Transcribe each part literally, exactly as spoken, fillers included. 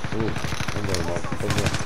Oh, I'm going to knock. Come here.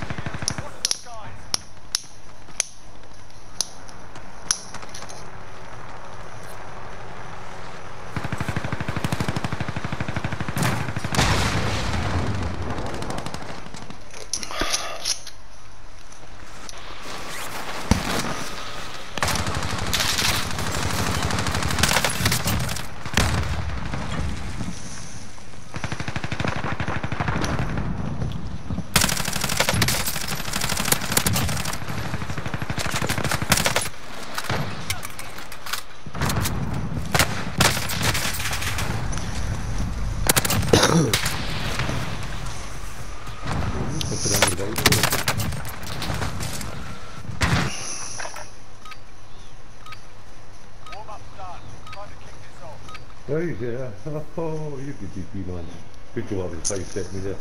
Oh, yeah. Oh, you could be man. Good job having five set me there.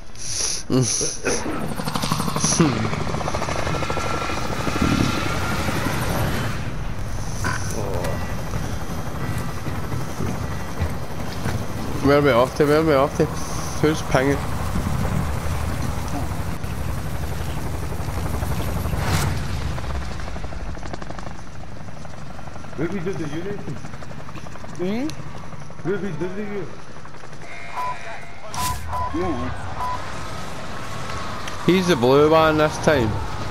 Where are we off to? Where are we off to? Who's pinging? Where we did the unit? Hmm? Where we did the unit? Yeah. He's the blue one this time.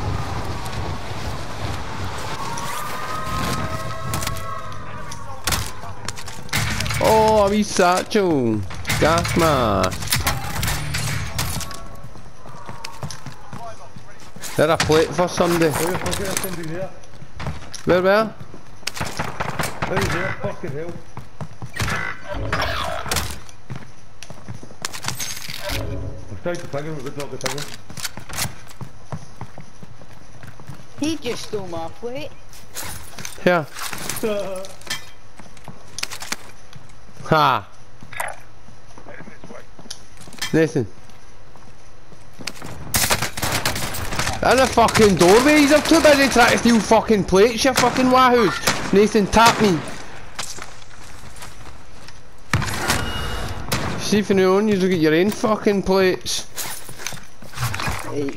Oh, a wee satchel. Gas mask. Is there a plate for somebody? Oh, yeah, fucking hell, somebody there. Where, where? Right there, fucking hell. I've tried to ping him, but not the ping him. He just stole my plate. Here. Ha! Nathan. In the fucking doorways, I'm too busy trying to steal fucking plates, you fucking wahoos. Nathan, tap me. See if you own, you look at your own fucking plates. Hey.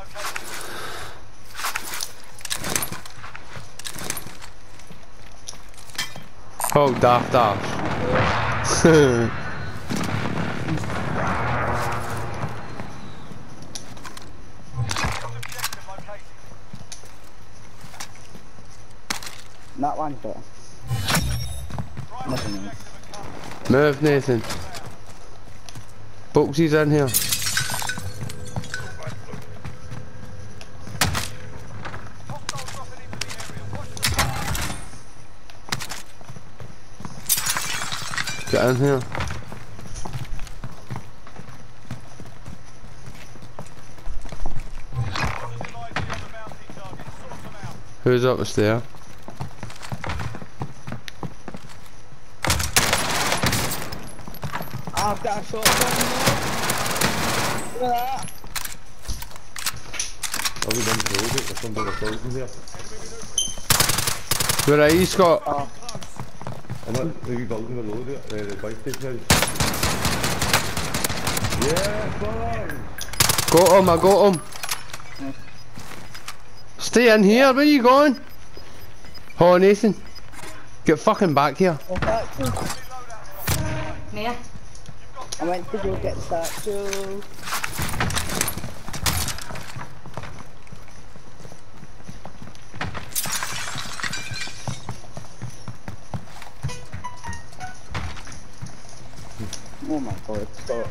Oh, daft dash. That one's better. Nothing else. Move, Nathan. Boxy's in here. Get in here. Who's up the stair? I've got a shotgun. Look at that. Have we done close it? There's somebody that's in there. Where are you, Scott? Oh. I'm at the wee building below there, uh, the bike station house. Yeah, boys! Got him, I got him. Yeah. Stay in here, where are you going? Oh, Nathan. Get fucking back here. Oh, satchel. Nè. I went to go get satchel. Oh my god, stop.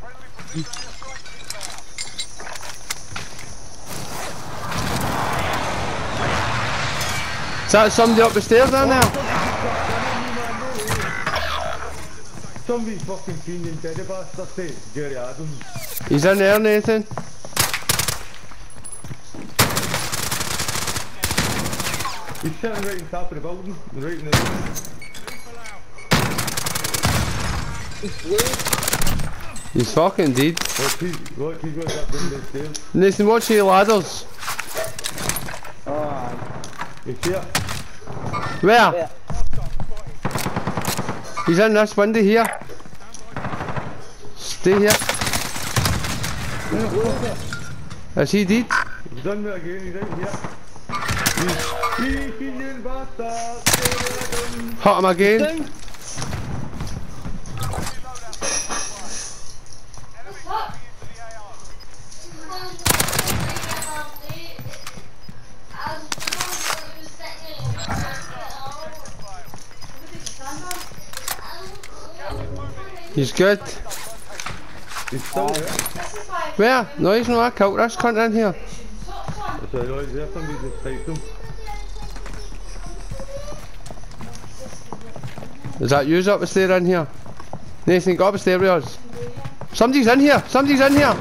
Is that somebody up the stairs down there? Somebody's fucking fiending teddy bastard, say, Jerry Adams. He's in there, Nathan. He's sitting right on top of the building, right in the... He's fucking dead. Watch, he's, watch, he's got that down the stairs. Nathan, watch your ladders. Oh, He's here. Where? yeah. He's in this window here. Stay here. Is he dead? He's done it again, he's out here. He's cheeky bastard. Hit him again. Down. He's good. He's still there. Where? No, he's not. I killed this cunt in here. That's a noise there, somebody just sniped him. Is that you up the stair in here? Nathan, go up the stair with us. Somebody's in here. Somebody's in here.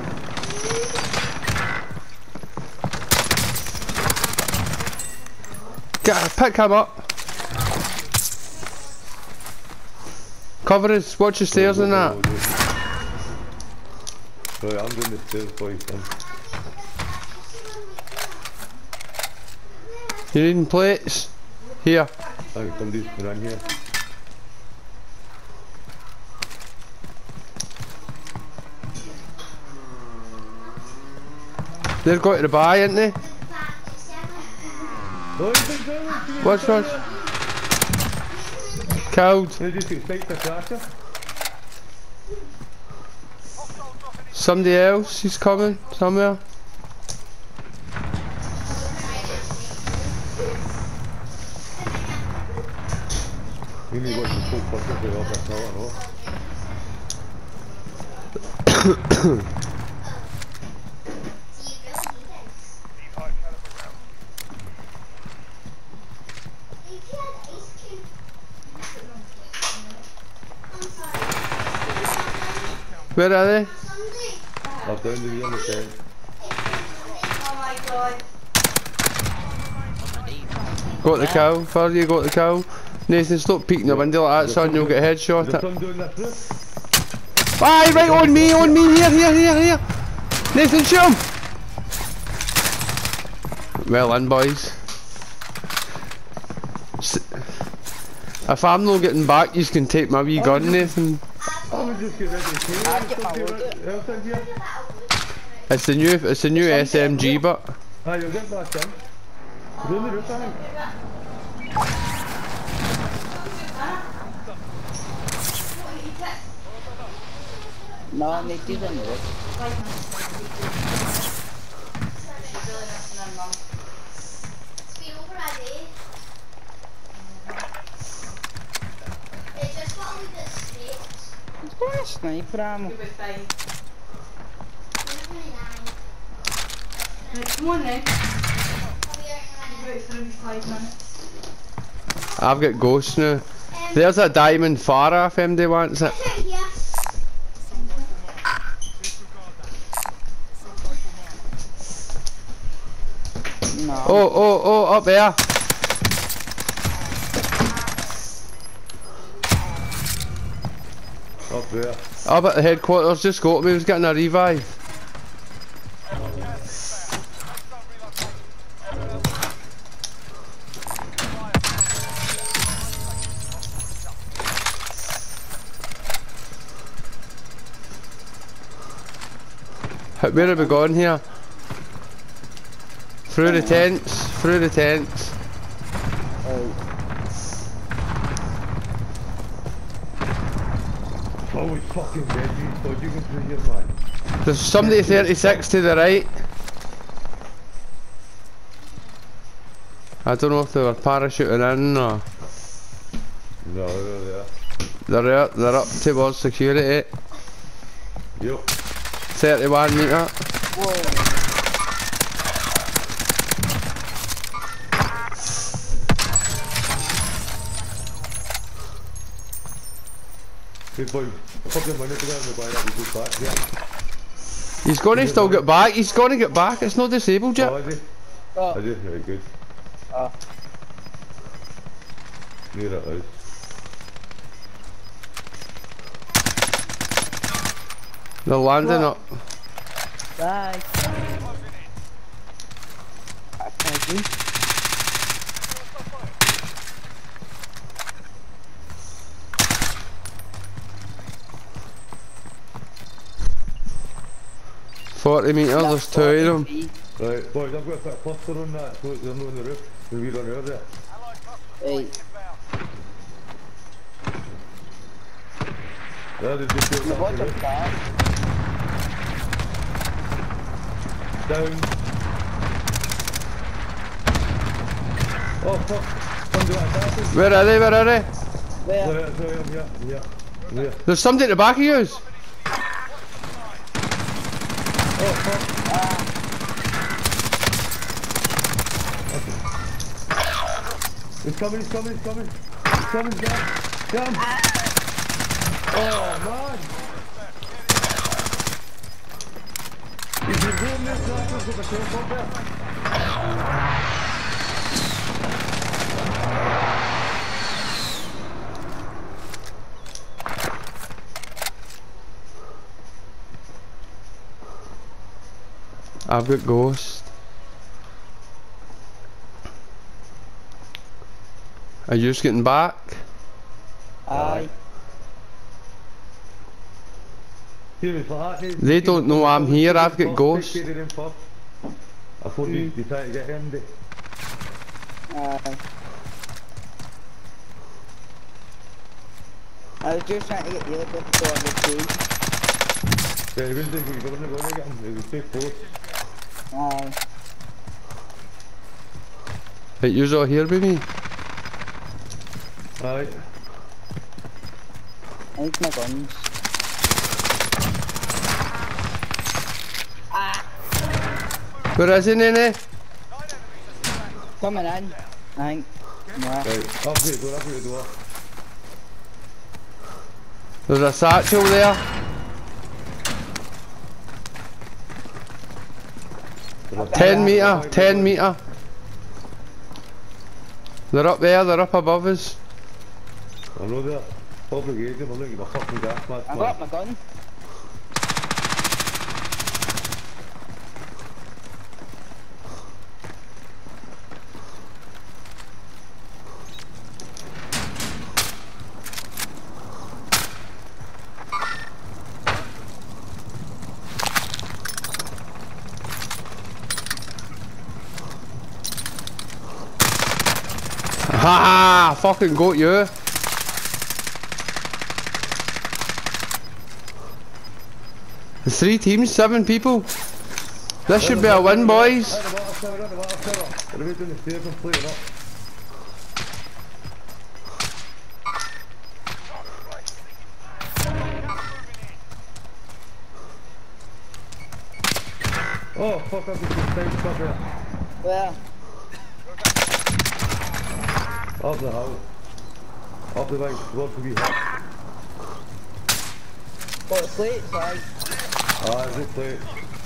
Get, pick him up. Cover us. Watch the stairs and that. Right, I'm doing the stairs for you, son. You needing plates? Here. I think somebody's been in here. They're going to the buy, aren't they? No, he's been down. What's wrong? Killed. They just get sniped a crasher. Somebody else is coming somewhere. You need to watch the full purpose of all that tower, no? Where are they? I've down to the other side. Oh my god. Got the cow. Further you got the cow. Nathan, stop peeking the window like that, son. You'll get headshot. Is there some doing this roof? Aye, right on me, on me. Here, here, here, here. Nathan, shoot him. Well in, boys. S if I'm not getting back, you can take my wee gun, Nathan. I was just getting ready to kill you. I'll get my Somebody wood. else in here? It's the new, it's the new S M G, but Aye, you'll get back in. It's on the roof, I think. No, Nick didn't do it. He's got a sniper ammo. You'll be fine. Right, come on then. About thirty-five minutes. I've got ghosts now. There's a diamond Farah if anybody wants it. No. Oh, oh, oh, up there. Up there. Up at the headquarters, just got me, he was getting a revive. Where have we gone here? Through the tents, through the tents. Oh, he's fucking dead, you dodging through here, man. There's somebody thirty-six to the right. I don't know if they were parachuting in or... No, they're there. They're out, they're up towards security. Yep. thirty-one metre. Whoa. Good boy. A couple of minutes ago, we're going up, we go back, yeah. He's gonna still get back, he's gonna get back, it's not disabled yet. Oh, is he? Oh. Is he? Very good. Oh. Near it is. They're landing What? up. Bye. Thank you. forty metres, there's two of them. Right, boys, I've got to put a cluster on that so they're not on the roof. We'll be on the other. Right. There, they just The go boys back to the are roof. fast. Down. Oh fuck! Come do that, that's Where are they? Where are they? Where? Sorry, sorry, I'm here, I'm here. I'm here. There's somebody at the back of yours. Oh fuck! He's coming, he's coming, he's coming. He's coming, get him. Get him. Oh man! He's been doing this, that's what's got the tail up there. I've got Ghost. Are you just getting back? Aye. They don't know I'm here, I've got Ghost. I thought you, you tried to get him, did Aye. I was just trying to get you before the two. Yeah, he was thinking you were going to get him, he was too close. Aye. Right, you're all here with me? Aye. I need my guns. Where is he, Nene? Coming in, I think. Yeah. Right, up the door, up the door. There's a satchel there. Ten metre, ten metre. They're up there, they're up above us. I know that. Public agent, I'm looking at my fucking gas mask, I man. got my gun. Ha ha! Fucking got you. There's three teams, seven people. This should be a win, boys. At the water tower, at the water tower. What are we doing the stairs and playing up? Oh fuck, I've got some things up here. Where? Up the house. Up the bank, what to be hit. Got the plates, aye. Ah, good play.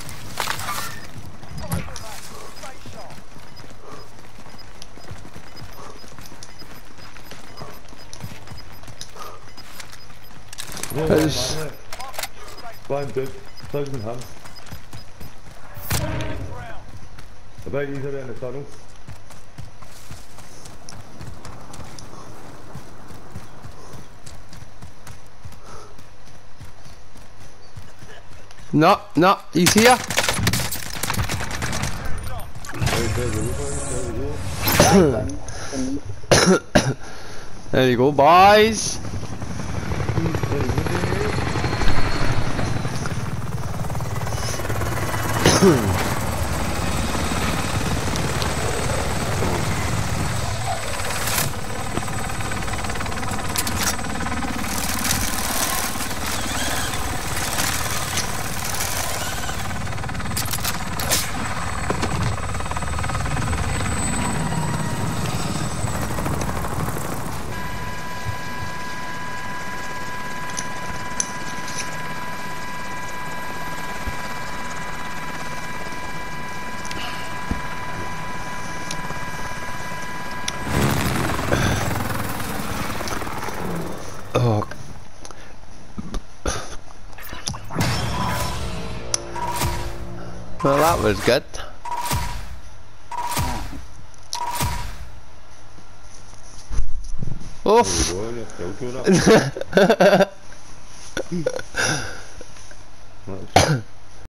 No, one It's- man left. One good. Thugs in hand. About easier in the tunnel. No, no, he's here. Right there, there we go, there we go. There you go, boys. There we go. Oh. Well, that was good. Oof. There we go, and you're still doing it. That's